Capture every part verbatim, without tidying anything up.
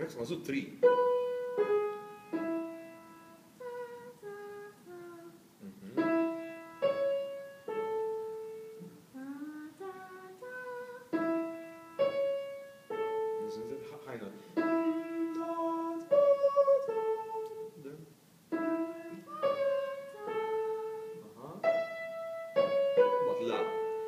Next one, so three. High note. Uh-huh. But loud.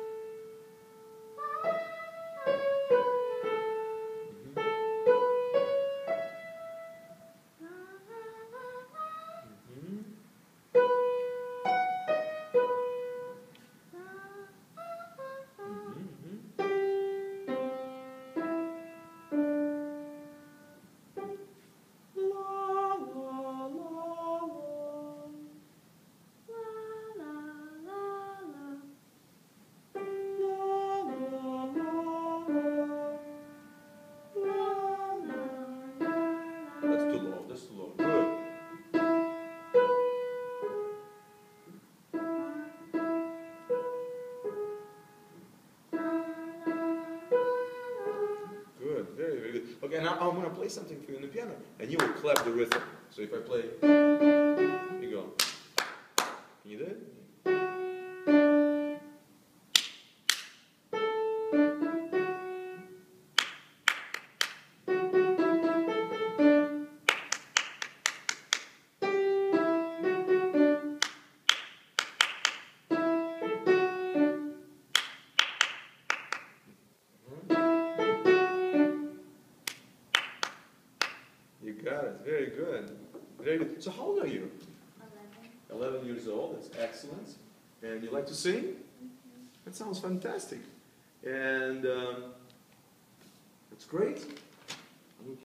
That's too low, that's too low. Good. Good, very, very good. Okay, now I'm going to play something for you on the piano, and you will clap the rhythm. So if I play, you go. Can you do it? You got it. Very good. Very good. So how old are you? Eleven. Eleven years old. That's excellent. And you like to sing? Mm-hmm. That sounds fantastic. And um, that's great.